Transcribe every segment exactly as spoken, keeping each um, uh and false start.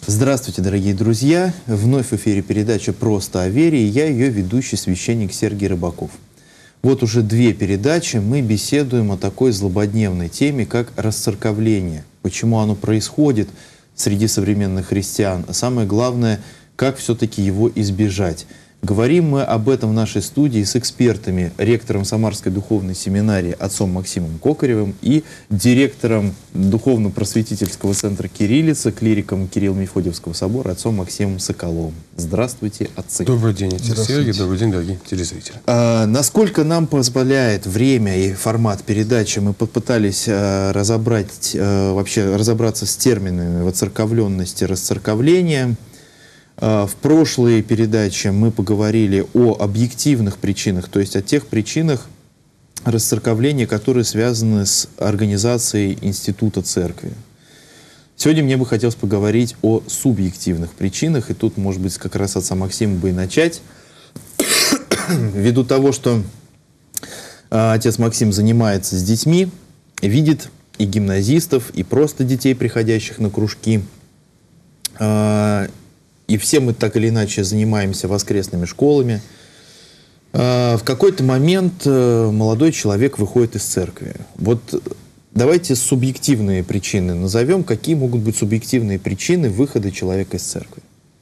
Здравствуйте, дорогие друзья! Вновь в эфире передача «Просто о вере», и я ее ведущий, священник Сергей Рыбаков. Вот уже две передачи мы беседуем о такой злободневной теме, как расцерковление. Почему оно происходит среди современных христиан, а самое главное, как все-таки его избежать. Говорим мы об этом в нашей студии с экспертами, ректором Самарской духовной семинарии отцом Максимом Кокаревым и директором духовно-просветительского центра «Кириллица», клириком Кирилл-Мефодиевского собора, отцом Максимом Соколовым. Здравствуйте, отцы. Добрый день, отец Сергей. Добрый день, дорогие телезрители. А, насколько нам позволяет время и формат передачи, мы попытались а, разобрать, а, вообще разобраться с терминами воцерковленности, расцерковления. В прошлой передаче мы поговорили о объективных причинах, то есть о тех причинах расцерковления, которые связаны с организацией института церкви. Сегодня мне бы хотелось поговорить о субъективных причинах, и тут, может быть, как раз отца Максима бы и начать. Ввиду того, что а, отец Максим занимается с детьми, видит и гимназистов, и просто детей, приходящих на кружки, а, и все мы так или иначе занимаемся воскресными школами. В какой-то момент молодой человек выходит из церкви. Вот давайте субъективные причины назовем. Какие могут быть субъективные причины выхода человека из церкви?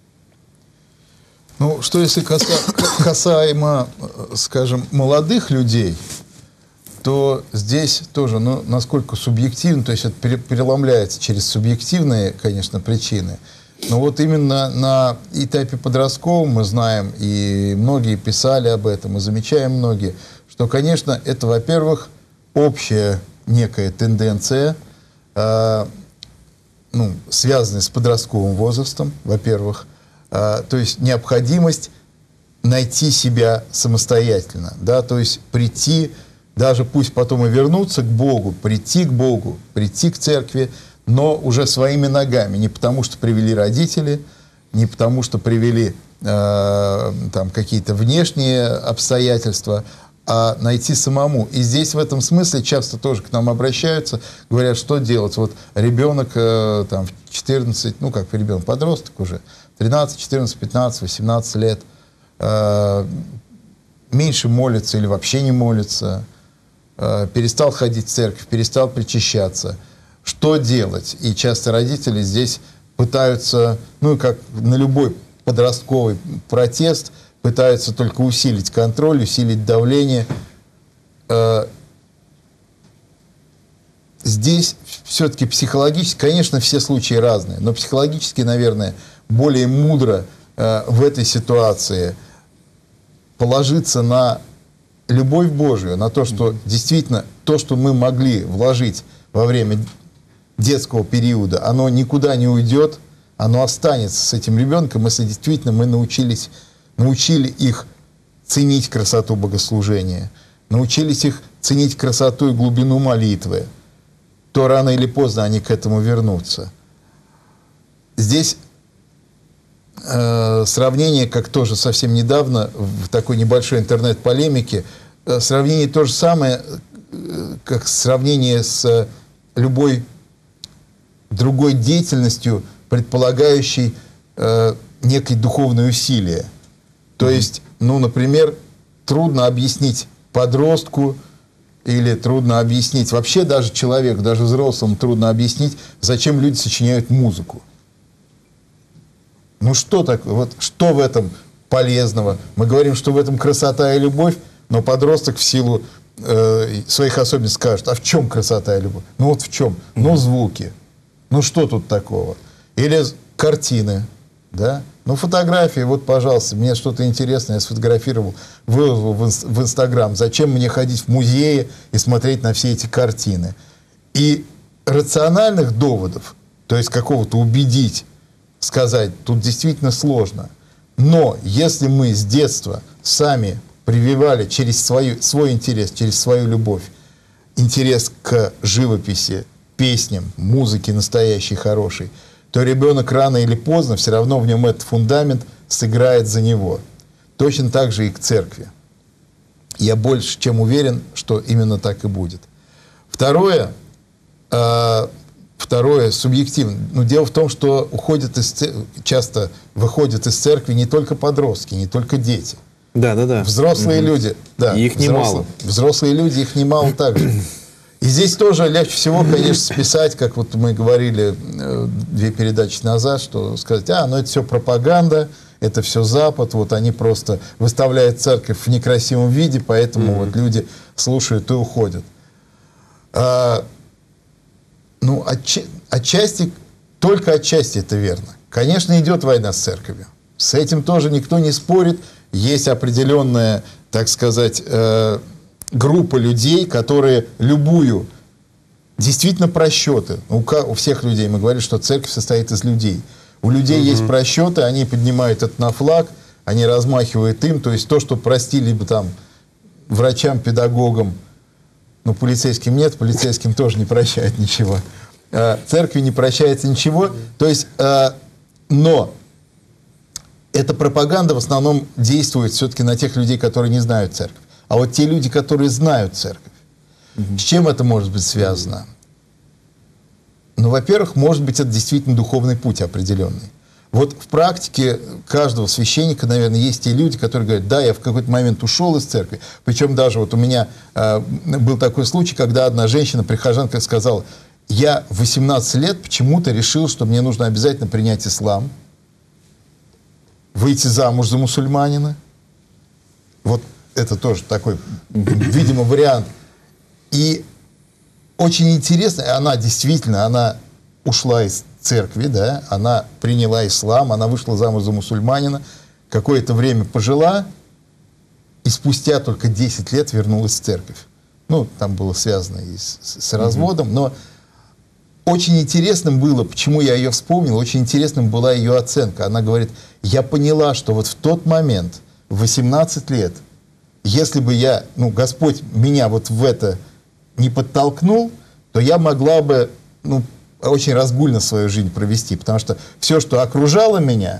Ну, что если каса- касаемо, скажем, молодых людей, то здесь тоже, ну, насколько субъективно, то есть это пере- переломляется через субъективные, конечно, причины. Но вот именно на этапе подростковом мы знаем, и многие писали об этом, и замечаем многие, что, конечно, это, во-первых, общая некая тенденция, э, ну, связанная с подростковым возрастом, во-первых, э, то есть необходимость найти себя самостоятельно, да, то есть прийти, даже пусть потом и вернуться к Богу, прийти к Богу, прийти к церкви, но уже своими ногами, не потому что привели родители, не потому что привели э, там какие-то внешние обстоятельства, а найти самому. И здесь в этом смысле часто тоже к нам обращаются, говорят, что делать. Вот ребенок э, там в четырнадцать, ну как ребенок, подросток уже, тринадцать, четырнадцать, пятнадцать, восемнадцать лет, э, меньше молится или вообще не молится, э, перестал ходить в церковь, перестал причащаться. Что делать? И часто родители здесь пытаются, ну, как на любой подростковый протест, пытаются только усилить контроль, усилить давление. Здесь все-таки психологически, конечно, все случаи разные, но психологически, наверное, более мудро в этой ситуации положиться на любовь Божию, на то, что действительно то, что мы могли вложить во время детского периода, оно никуда не уйдет, оно останется с этим ребенком, если действительно мы научились, научили их ценить красоту богослужения, научились их ценить красоту и глубину молитвы, то рано или поздно они к этому вернутся. Здесь э, сравнение, как тоже совсем недавно в такой небольшой интернет-полемике, э, сравнение то же самое, э, как сравнение с любой другой деятельностью, предполагающей э, некое духовное усилие. То mm-hmm. есть, ну, например, трудно объяснить подростку или трудно объяснить, вообще даже человеку, даже взрослому трудно объяснить, зачем люди сочиняют музыку. Ну что такое, вот что в этом полезного? Мы говорим, что в этом красота и любовь, но подросток в силу э, своих особенностей скажет, а в чем красота и любовь? Ну вот в чем? Mm-hmm. Ну звуки. Ну что тут такого? Или картины, да? Ну фотографии, вот, пожалуйста, мне что-то интересное, я сфотографировал, выложил в, инст- в Инстаграм. Зачем мне ходить в музеи и смотреть на все эти картины? И рациональных доводов, то есть какого-то убедить, сказать, тут действительно сложно. Но если мы с детства сами прививали через свою, свой интерес, через свою любовь, интерес к живописи, песням, музыке настоящей, хорошей, то ребенок рано или поздно все равно в нем этот фундамент сыграет за него. Точно так же и к церкви. Я больше чем уверен, что именно так и будет. Второе, э, Второе, субъективно. Но дело в том, что уходят из, часто выходят из церкви не только подростки, не только дети. Да, да, да. Взрослые угу. люди. Да, их взрослые, немало. Взрослые люди, их немало также. И здесь тоже легче всего, конечно, списать, как вот мы говорили две передачи назад, что сказать, а, ну это все пропаганда, это все Запад, вот они просто выставляют церковь в некрасивом виде, поэтому mm-hmm. вот люди слушают и уходят. А, ну, отча отчасти, только отчасти это верно. Конечно, идет война с церковью. С этим тоже никто не спорит. Есть определенная, так сказать, э, группа людей, которые любую, действительно просчеты. У, у всех людей мы говорим, что церковь состоит из людей. У людей угу. есть просчеты, они поднимают это на флаг, они размахивают им. То есть то, что простили бы там врачам, педагогам, ну, полицейским нет, полицейским тоже не прощают ничего. А, церкви не прощается ничего. То есть, а, но эта пропаганда в основном действует все-таки на тех людей, которые не знают церковь. А вот те люди, которые знают церковь, угу. с чем это может быть связано? Ну, во-первых, может быть, это действительно духовный путь определенный. Вот в практике каждого священника, наверное, есть те люди, которые говорят, да, я в какой-то момент ушел из церкви. Причем даже вот у меня э, был такой случай, когда одна женщина, прихожанка, сказала, я в восемнадцать лет почему-то решил, что мне нужно обязательно принять ислам, выйти замуж за мусульманина. Вот это тоже такой, видимо, вариант. И очень интересно, она действительно, она ушла из церкви, да, она приняла ислам, она вышла замуж за мусульманина, какое-то время пожила, и спустя только десять лет вернулась в церковь. Ну, там было связано и с, с разводом, но очень интересным было, почему я ее вспомнил, очень интересным была ее оценка. Она говорит, я поняла, что вот в тот момент, в восемнадцать лет, если бы я, ну, Господь меня вот в это не подтолкнул, то я могла бы, ну, очень разгульно свою жизнь провести, потому что все, что окружало меня,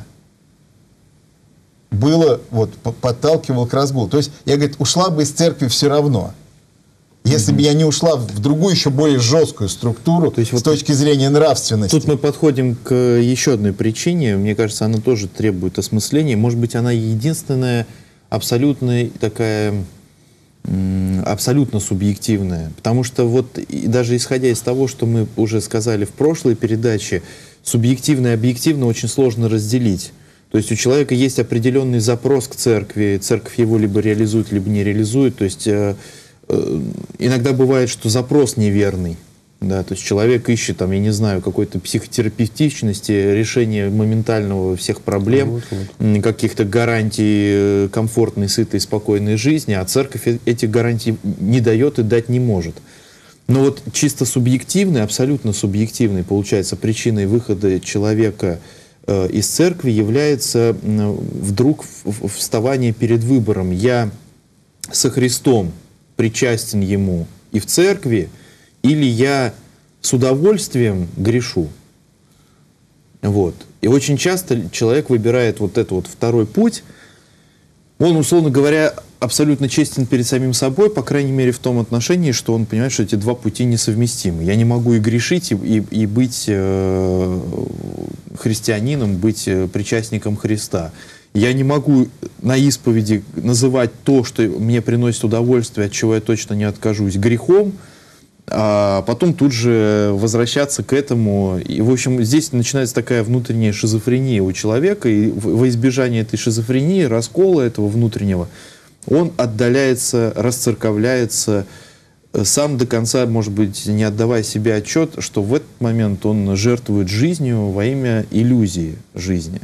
было, вот, подталкивало к разгулу. То есть я, говорит, ушла бы из церкви все равно, если mm-hmm. бы я не ушла в другую, еще более жесткую структуру, то есть, с вот точки зрения нравственности. Тут мы подходим к еще одной причине, мне кажется, она тоже требует осмысления. Может быть, она единственная, абсолютно такая, абсолютно субъективная. Потому что вот даже исходя из того, что мы уже сказали в прошлой передаче, субъективно и объективно очень сложно разделить. То есть у человека есть определенный запрос к церкви, церковь его либо реализует, либо не реализует. То есть э, э, иногда бывает, что запрос неверный. Да, то есть человек ищет, там, я не знаю, какой-то психотерапевтичности, решения моментального всех проблем, вот, вот. каких-то гарантий комфортной, сытой, спокойной жизни, а церковь этих гарантий не дает и дать не может. Но вот чисто субъективной, абсолютно субъективной, получается, причиной выхода человека э, из церкви является э, вдруг вставание перед выбором. Я со Христом причастен Ему и в церкви, или я с удовольствием грешу. Вот. И очень часто человек выбирает вот этот вот второй путь. Он, условно говоря, абсолютно честен перед самим собой, по крайней мере, в том отношении, что он понимает, что эти два пути несовместимы. Я не могу и грешить, и, и, и быть э, христианином, быть э, причастником Христа. Я не могу на исповеди называть то, что мне приносит удовольствие, от чего я точно не откажусь, грехом, а потом тут же возвращаться к этому. И, в общем, здесь начинается такая внутренняя шизофрения у человека, и во избежание этой шизофрении, раскола этого внутреннего, он отдаляется, расцерковляется, сам до конца, может быть, не отдавая себе отчет, что в этот момент он жертвует жизнью во имя иллюзии жизни.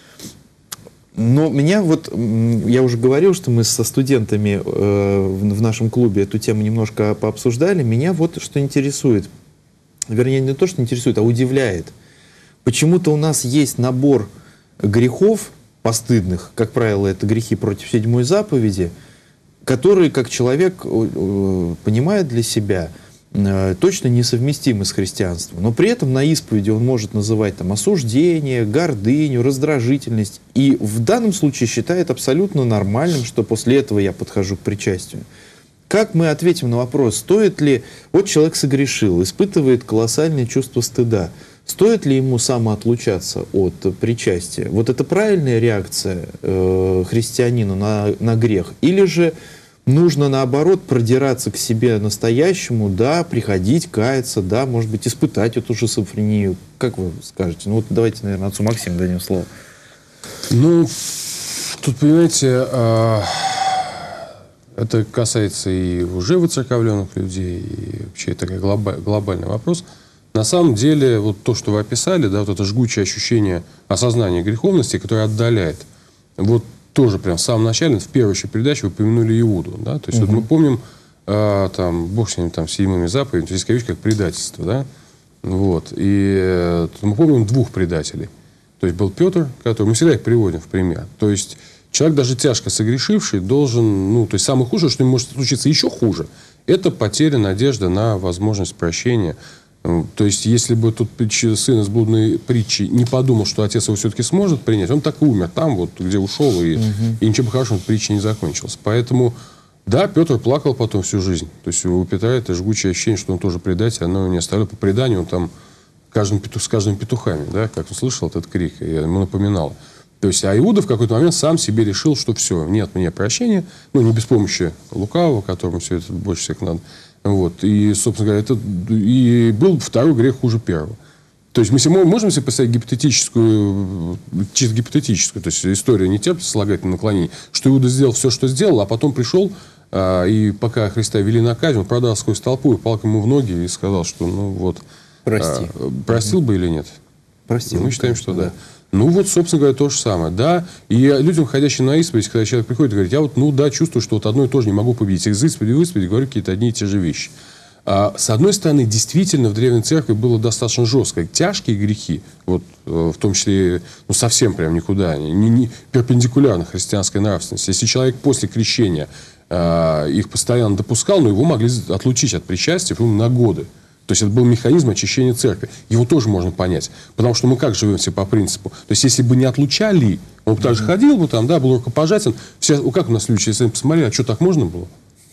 Но меня вот, я уже говорил, что мы со студентами э, в нашем клубе эту тему немножко пообсуждали. Меня вот что интересует, вернее, не то, что интересует, а удивляет. Почему-то у нас есть набор грехов постыдных, как правило, это грехи против седьмой заповеди, которые, как человек э, понимает для себя, точно несовместимы с христианством. Но при этом на исповеди он может называть там осуждение, гордыню, раздражительность. И в данном случае считает абсолютно нормальным, что после этого я подхожу к причастию. как мы ответим на вопрос, стоит ли... Вот человек согрешил, испытывает колоссальное чувство стыда. Стоит ли ему самоотлучаться от причастия? Вот это правильная реакция э, христианину на, на грех? Или же нужно, наоборот, продираться к себе настоящему, да, приходить, каяться, да, может быть, испытать эту шизофрению? Как вы скажете? Ну вот давайте, наверное, отцу Максиму дадим слово. Ну, тут, понимаете, э, это касается и уже выцерковленных людей, и вообще это глоба- глобальный вопрос. На самом деле, вот то, что вы описали, да, вот это жгучее ощущение осознания греховности, которое отдаляет. Вот тоже прям в самом начале, в первой еще передаче вы упомянули Иуду. Да? То есть угу. вот мы помним, э, там, бог с ними, там, седьмыми заповедями, то есть, вещь как предательство. Да? Вот. И э, мы помним двух предателей. То есть был Петр, который, мы всегда их приводим в пример. То есть человек, даже тяжко согрешивший, должен, ну, то есть самое худшее, что ему может случиться еще хуже, это потеря надежды на возможность прощения. То есть, если бы тот сын из блудной притчи не подумал, что отец его все-таки сможет принять, он так и умер там, вот, где ушел, и, угу. и ничего бы хорошего в притче не закончилось. Поэтому, да, Петр плакал потом всю жизнь. То есть, у Петра это жгучее ощущение, что он тоже предатель, оно не оставило. По преданию, он там каждым петух, с каждым петухами, да, как он слышал этот крик, и ему напоминало. То есть, а Иуда в какой-то момент сам себе решил, что все, нет мне прощения, ну, не без помощи лукавого, которому все это больше всех надо. Вот. И, собственно говоря, это и был второй грех хуже первого. То есть мы себе, можем себе представить гипотетическую, чисто гипотетическую, то есть история не терпит слагательного наклонения, что Иуда сделал все, что сделал, а потом пришел, а, и пока Христа вели на казнь, он продал сквозь толпу, и пал ему в ноги и сказал, что ну вот, Прости. А, простил угу. бы или нет? Простил. Мы считаем, что да. да. Ну вот, собственно говоря, то же самое, да. И людям, ходящим на исповедь, когда человек приходит и говорит, я вот, ну да, чувствую, что вот одно и то же не могу победить. Из исповеди в исповеди говорю какие-то одни и те же вещи. А, с одной стороны, действительно, в Древней Церкви было достаточно жестко. Тяжкие грехи, вот, в том числе, ну, совсем прям никуда, не, не перпендикулярно христианской нравственности. Если человек после крещения а, их постоянно допускал, но его могли отлучить от причастия на годы. То есть это был механизм очищения церкви. Его тоже можно понять. Потому что мы как живем все по принципу? То есть если бы не отлучали, он бы также ходил бы там, да, был рукопожатен. Все, как у нас люди, если посмотрели, а что, так можно было?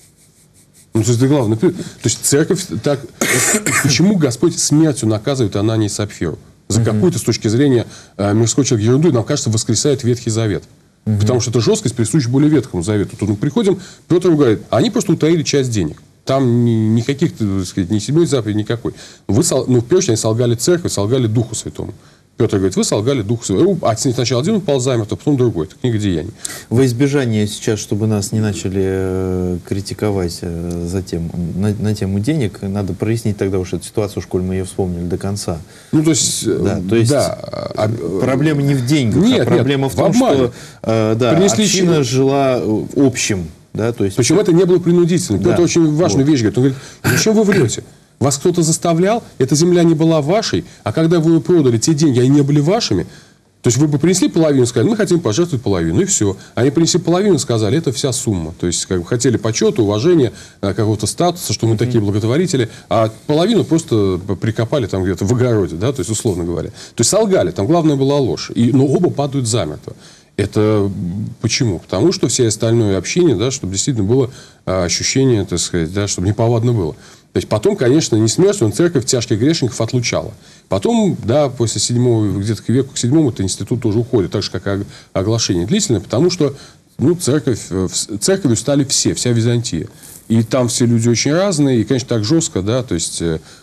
Ну, то есть, это главное. То есть церковь так... Почему Господь смертью наказывает Ананию и Сапфиру? За какую-то, с точки зрения э, мирской человека, ерунду, нам кажется, воскресает Ветхий Завет. Угу. Потому что эта жесткость присуща более Ветхому Завету. Тут мы приходим, Петр говорит, они просто утаили часть денег. Там ни, никаких, так сказать, ни седьмой заповедь, никакой. Вы, ну, в первую очередь, они солгали церкви, солгали Духу Святому. Петр говорит, вы солгали Духу Святому. А сначала один упал замертво, а потом другой. Это книга Деяний. Во избежание сейчас, чтобы нас не начали э, критиковать э, затем, на, на тему денег, надо прояснить тогда уж эту ситуацию, коль мы ее вспомнили до конца. Ну, то есть... Да, то есть да, а, проблема не в деньгах, нет, а проблема нет, в том, в что э, да, принесли община чего? жила общим. Да, то есть... Причем это не было принудительно. Да. Это очень важную вот. вещь говорит. Он говорит, зачем вы врете? Вас кто-то заставлял, эта земля не была вашей, а когда вы ее продали, те деньги, они не были вашими. То есть вы бы принесли половину, сказали, мы хотим пожертвовать половину, и все. Они принесли половину, сказали, это вся сумма. То есть как бы, хотели почета, уважения, какого-то статуса, что мы mm-hmm. такие благотворители, а половину просто прикопали там где-то в огороде, да, то есть условно говоря. То есть солгали, там главное была ложь. И, но оба падают замертво. Это почему? Потому что все остальное общение, да, чтобы действительно было а, ощущение, так сказать, да, чтобы неповадно было. То есть потом, конечно, не смерть, он церковь тяжких грешников отлучала. Потом, да, после седьмого, где-то к веку к седьмому, этот институт тоже уходит, так же, как и оглашение длительное, потому что, ну, церковь, церковью стали все, вся Византия. И там все люди очень разные, и, конечно, так жестко, да, то есть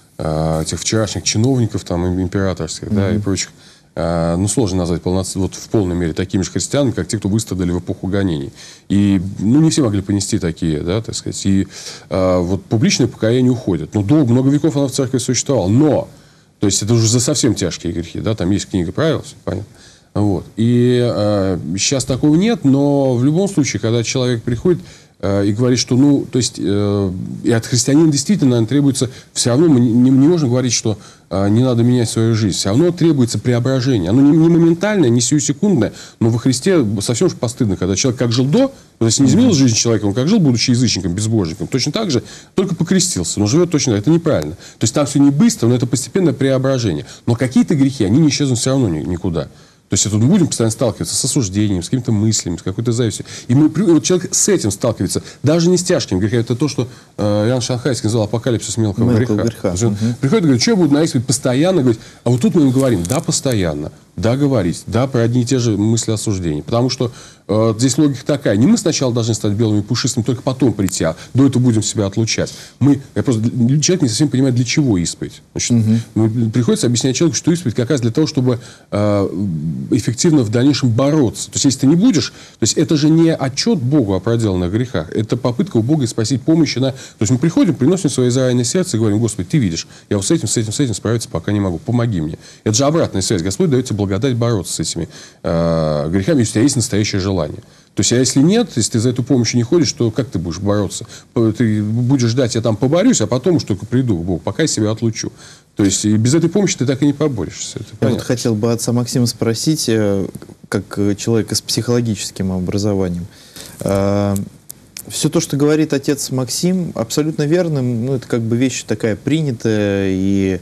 э, этих вчерашних чиновников, там, императорских, mm-hmm. да, и прочих, ну, сложно назвать полноц... вот в полной мере такими же христианами, как те, кто выстрадали в эпоху гонений. И, ну, не все могли понести такие, да, так сказать. И а, вот публичное покаяние уходит. Ну, долго, много веков оно в церкви существовало. Но, то есть, это уже за совсем тяжкие грехи, да, там есть книга правил, все понятно. Вот. И а, сейчас такого нет, но в любом случае, когда человек приходит и говорит, что, ну, то есть, э, и от христианина действительно, наверное, требуется, все равно мы не, не можем говорить, что э, не надо менять свою жизнь. Все равно требуется преображение. Оно не, не моментальное, не сиюсекундное, но во Христе совсем же постыдно, когда человек как жил до, то есть не изменилась жизнь человека, он как жил, будучи язычником, безбожником, точно так же, только покрестился, но живет точно так. Это неправильно. То есть там все не быстро, но это постепенное преображение. Но какие-то грехи, они не исчезнут все равно никуда. То есть это мы будем постоянно сталкиваться с осуждением, с какими-то мыслями, с какой-то завистью. И мы, вот человек с этим сталкивается, даже не с тяжкими грехами. Это то, что э, Иоанн Шанхайский назвал апокалипсис мелкого, мелкого греха. греха. Он угу. приходит и говорит, что я буду на исповедь постоянно говорить. А вот тут мы им говорим, да, постоянно, да, говорить, да, про одни и те же мысли осуждения. Потому что э, здесь логика такая. Не мы сначала должны стать белыми и пушистыми, только потом прийти, а до этого будем себя отлучать. Мы, я просто, человек не совсем понимает, для чего исповедь. Значит, угу. Приходится объяснять человеку, что исповедь как раз для того, чтобы э, эффективно в дальнейшем бороться. То есть, если ты не будешь, то есть, это же не отчет Богу о проделанных грехах, это попытка у Бога спросить помощи на... То есть, мы приходим, приносим свое израильное сердце и говорим, Господи, ты видишь, я вот с этим, с этим, с этим справиться пока не могу, помоги мне. Это же обратная связь. Господь дает тебе благодать бороться с этими э, грехами, если у тебя есть настоящее желание. То есть, а если нет, если ты за эту помощью не ходишь, то как ты будешь бороться? Ты будешь ждать, я там поборюсь, а потом уж только приду к Богу, пока я себя отлучу. То есть, и без этой помощи ты так и не поборешься. Это я вот хотел бы отца Максима спросить, как человека с психологическим образованием. Все то, что говорит отец Максим, абсолютно верно. Ну, это как бы вещь такая принятая. И...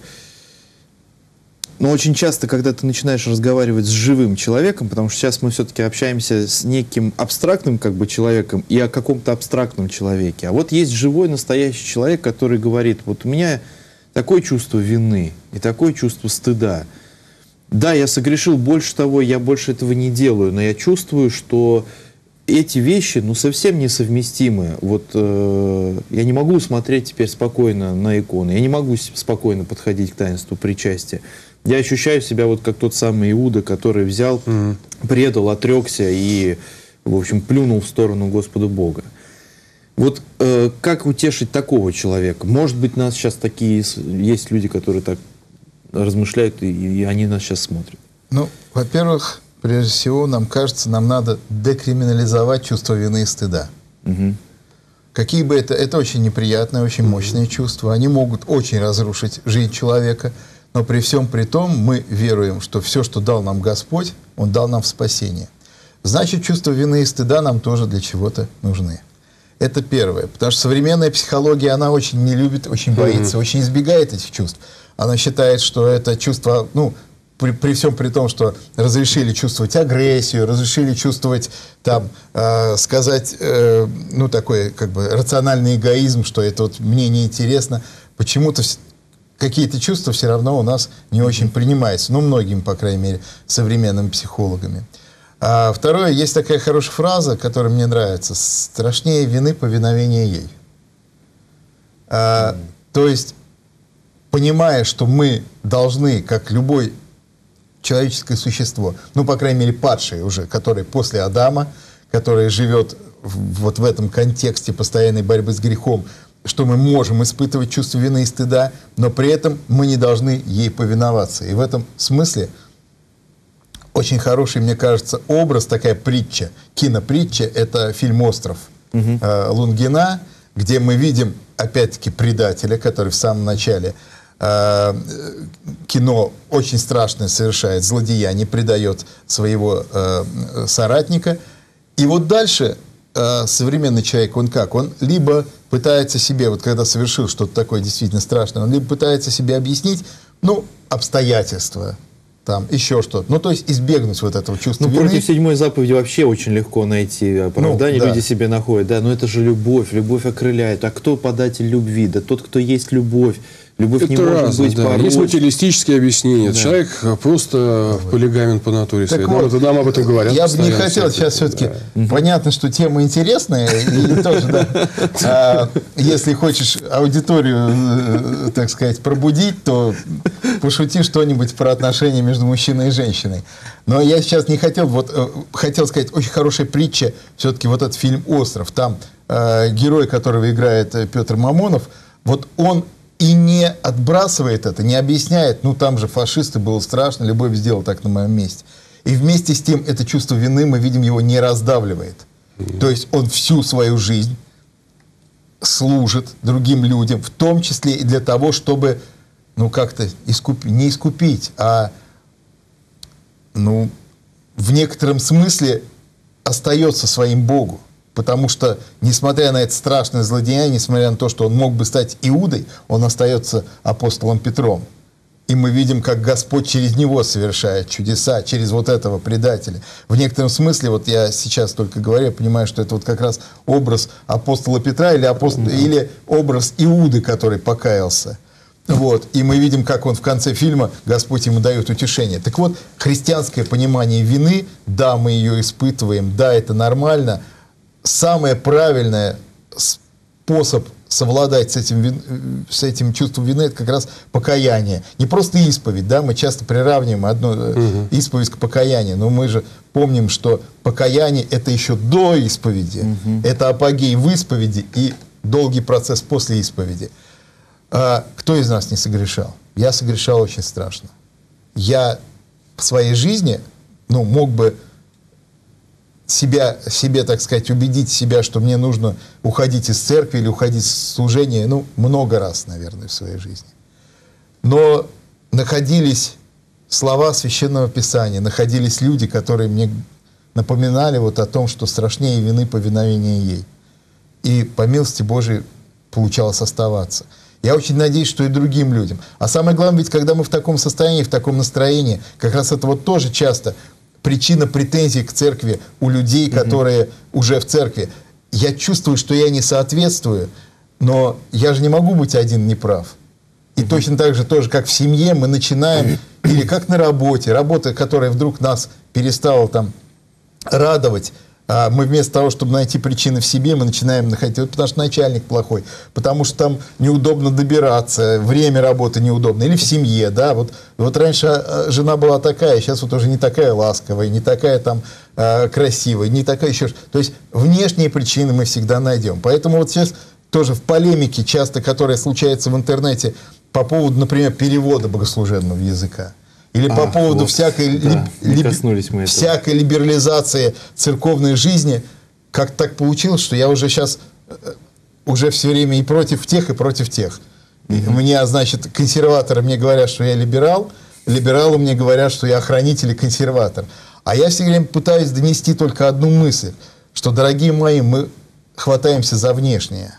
Но очень часто, когда ты начинаешь разговаривать с живым человеком, потому что сейчас мы все-таки общаемся с неким абстрактным как бы человеком и о каком-то абстрактном человеке. А вот есть живой, настоящий человек, который говорит, вот у меня такое чувство вины и такое чувство стыда. Да, я согрешил, больше того, я больше этого не делаю, но я чувствую, что эти вещи, ну, совсем несовместимы. Вот э, я не могу смотреть теперь спокойно на иконы, я не могу спокойно подходить к таинству причастия. Я ощущаю себя вот как тот самый Иуда, который взял, mm-hmm. предал, отрекся и, в общем, плюнул в сторону Господа Бога. Вот э, как утешить такого человека? Может быть, нас сейчас такие есть люди, которые так размышляют, и, и они нас сейчас смотрят. Ну, во-первых, прежде всего, нам кажется, нам надо декриминализовать чувство вины и стыда. Угу. Какие бы это... Это очень неприятные, очень мощные чувства. Они могут очень разрушить жизнь человека. Но при всем при том мы веруем, что все, что дал нам Господь, Он дал нам в спасение. Значит, чувство вины и стыда нам тоже для чего-то нужны. Это первое. Потому что современная психология, она очень не любит, очень боится, mm-hmm. очень избегает этих чувств. Она считает, что это чувство, ну, при, при всем при том, что разрешили чувствовать агрессию, разрешили чувствовать, там, э, сказать, э, ну, такой, как бы, рациональный эгоизм, что это вот мне неинтересно, почему-то какие-то чувства все равно у нас не очень принимаются. Ну, многими, по крайней мере, современными психологами. А второе, есть такая хорошая фраза, которая мне нравится. «Страшнее вины повиновение ей». А, то есть, понимая, что мы должны, как любое человеческое существо, ну, по крайней мере, падшее уже, которое после Адама, которое живет в, вот в этом контексте постоянной борьбы с грехом, что мы можем испытывать чувство вины и стыда, но при этом мы не должны ей повиноваться. И в этом смысле очень хороший, мне кажется, образ, такая притча, кинопритча, это фильм «Остров» угу. э, Лунгина, где мы видим, опять-таки, предателя, который в самом начале э, кино очень страшное совершает, злодеяние, предает своего э, соратника. И вот дальше э, современный человек, он как? Он либо пытается себе, вот когда совершил что-то такое действительно страшное, он либо пытается себе объяснить, ну, обстоятельства, там, еще что-то. Ну, то есть избегнуть вот этого чувства ну, вины. Против седьмой заповеди вообще очень легко найти оправдание, ну, да. Люди себе находят. Да, но это же любовь, любовь окрыляет. А кто податель любви? Да тот, кто есть любовь. Любовь это не может разное, быть да. порочной. Есть материалистические объяснения. Да. Человек просто полигамен по натуре своей. Вот, нам, нам об этом говорят. Я бы не хотел сейчас все-таки... Да. Понятно, что тема интересная. И тоже, да. А, если хочешь аудиторию, так сказать, пробудить, то пошути что-нибудь про отношения между мужчиной и женщиной. Но я сейчас не хотел... Вот хотел сказать, очень хорошая притча. Все-таки вот этот фильм «Остров». Там э, герой, которого играет Петр Мамонов, вот он и не отбрасывает это, не объясняет, ну там же фашисты, было страшно, любовь сделал так на моем месте. И вместе с тем это чувство вины, мы видим, его не раздавливает. Mm-hmm. То есть он всю свою жизнь служит другим людям, в том числе и для того, чтобы, ну как-то искупить, не искупить, а, ну, в некотором смысле остается своим Богу. Потому что, несмотря на это страшное злодеяние, несмотря на то, что он мог бы стать Иудой, он остается апостолом Петром. И мы видим, как Господь через него совершает чудеса, через вот этого предателя. В некотором смысле, вот я сейчас только говорю, я понимаю, что это вот как раз образ апостола Петра или, апостола, mm-hmm. или образ Иуды, который покаялся. Вот. И мы видим, как он в конце фильма, Господь ему дает утешение. Так вот, христианское понимание вины, да, мы ее испытываем, да, это нормально. Самое правильное способ совладать с этим, с этим чувством вины, это как раз покаяние. Не просто исповедь, да, мы часто приравниваем одну угу. исповедь к покаянию, но мы же помним, что покаяние это еще до исповеди, угу. это апогей в исповеди и долгий процесс после исповеди. А кто из нас не согрешал? Я согрешал очень страшно. Я в своей жизни, ну, мог бы себя, себе, так сказать, убедить себя, что мне нужно уходить из церкви или уходить из служения, ну, много раз, наверное, в своей жизни. Но находились слова Священного Писания, находились люди, которые мне напоминали вот о том, что страшнее вины повиновение ей. И по милости Божией получалось оставаться. Я очень надеюсь, что и другим людям. А самое главное, ведь когда мы в таком состоянии, в таком настроении, как раз это вот тоже часто причина претензий к церкви у людей, которые mm-hmm. уже в церкви. Я чувствую, что я не соответствую, но я же не могу быть один неправ. И mm-hmm. точно так же, тоже, как в семье, мы начинаем, mm-hmm. или как на работе, работа, которая вдруг нас перестала там радовать, а мы вместо того, чтобы найти причины в себе, мы начинаем находить, вот потому что начальник плохой, потому что там неудобно добираться, время работы неудобно, или в семье, да, вот, вот раньше жена была такая, сейчас вот уже не такая ласковая, не такая там э, красивая, не такая еще, то есть внешние причины мы всегда найдем, поэтому вот сейчас тоже в полемике часто, которая случается в интернете по поводу, например, перевода богослужебного языка, или а, по поводу вот, всякой, да, ли, ли, всякой либерализации церковной жизни, как так получилось, что я уже сейчас уже все время и против тех, и против тех. Mm-hmm. Мне, значит, консерваторы мне говорят, что я либерал, либералы мне говорят, что я охранитель и консерватор. А я все время пытаюсь донести только одну мысль, что, дорогие мои, мы хватаемся за внешнее.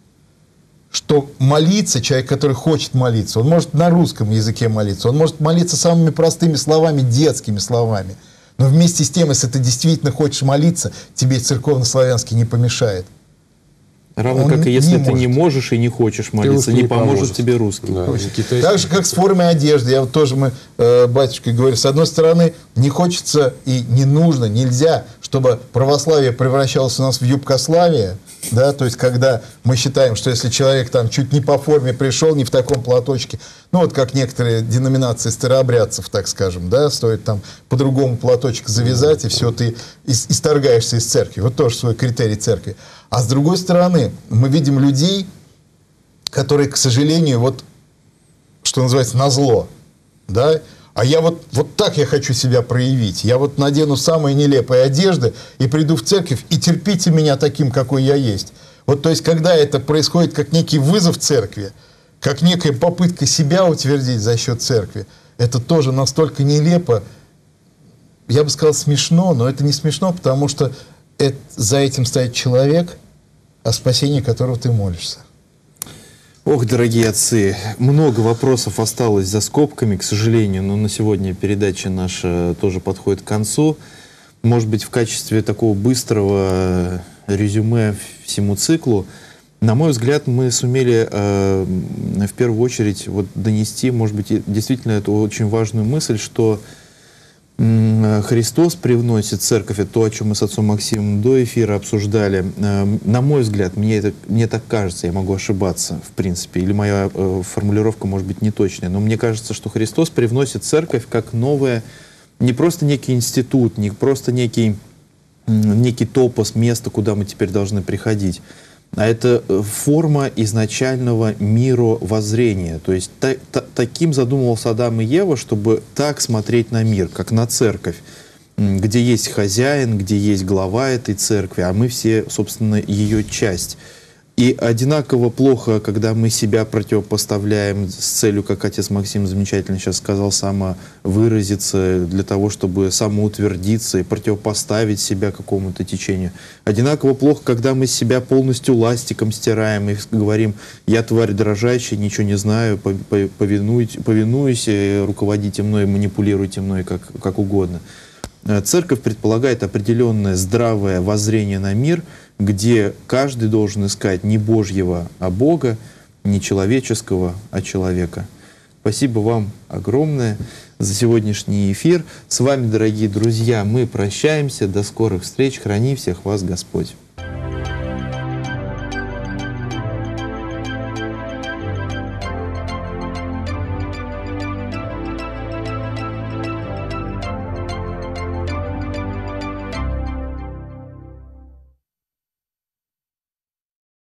Что молиться, человек, который хочет молиться, он может на русском языке молиться, он может молиться самыми простыми словами, детскими словами. Но вместе с тем, если ты действительно хочешь молиться, тебе церковно-славянский не помешает. Равно он как и если не ты может. не можешь и не хочешь молиться, не, не поможет, поможет тебе русский. Да, так же, как с формой одежды. Я вот тоже, мы, э, батюшкой говорю, с одной стороны, не хочется и не нужно, нельзя, чтобы православие превращалось у нас в юбкославие, да, то есть, когда мы считаем, что если человек там чуть не по форме пришел, не в таком платочке, ну, вот как некоторые деноминации старообрядцев, так скажем, да, стоит там по-другому платочек завязать, и все, ты исторгаешься из церкви. Вот тоже свой критерий церкви. А с другой стороны, мы видим людей, которые, к сожалению, вот, что называется, назло, да, а я вот, вот так я хочу себя проявить. Я вот надену самые нелепые одежды и приду в церковь, и терпите меня таким, какой я есть. Вот, то есть, когда это происходит как некий вызов церкви, как некая попытка себя утвердить за счет церкви, это тоже настолько нелепо, я бы сказал, смешно, но это не смешно, потому что это, за этим стоит человек, о спасении которого ты молишься. Ох, дорогие отцы, много вопросов осталось за скобками, к сожалению, но на сегодня передача наша тоже подходит к концу. Может быть, в качестве такого быстрого резюме всему циклу, на мой взгляд, мы сумели э, в первую очередь вот, донести, может быть, действительно эту очень важную мысль, что Христос привносит в церковь, это то, о чем мы с отцом Максимом до эфира обсуждали. На мой взгляд, мне, это, мне так кажется, я могу ошибаться, в принципе, или моя э, формулировка может быть неточная, но мне кажется, что Христос привносит церковь как новое, не просто некий институт, не просто некий, некий топос, место, куда мы теперь должны приходить, а это форма изначального мировоззрения. То есть та, та, таким задумывался Адам и Ева, чтобы так смотреть на мир, как на церковь, где есть хозяин, где есть глава этой церкви, а мы все, собственно, ее часть. И одинаково плохо, когда мы себя противопоставляем с целью, как отец Максим замечательно сейчас сказал, самовыразиться, для того, чтобы самоутвердиться и противопоставить себя какому-то течению. Одинаково плохо, когда мы себя полностью ластиком стираем и говорим: я тварь дрожащая, ничего не знаю, повинуюсь, повинуюсь, руководите мной, манипулируйте мной как, как угодно. Церковь предполагает определенное здравое воззрение на мир, где каждый должен искать не Божьего, а Бога, не человеческого, а человека. Спасибо вам огромное за сегодняшний эфир. С вами, дорогие друзья, мы прощаемся. До скорых встреч. Храни всех вас Господь.